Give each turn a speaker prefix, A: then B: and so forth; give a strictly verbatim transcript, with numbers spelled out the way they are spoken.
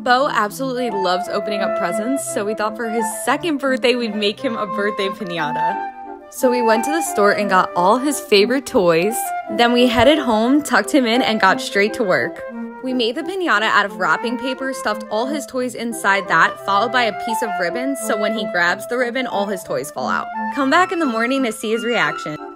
A: Beau absolutely loves opening up presents, so we thought for his second birthday we'd make him a birthday piñata. So we went to the store and got all his favorite toys. Then we headed home, tucked him in, and got straight to work. We made the piñata out of wrapping paper, stuffed all his toys inside that, followed by a piece of ribbon, so when he grabs the ribbon, all his toys fall out. Come back in the morning to see his reaction.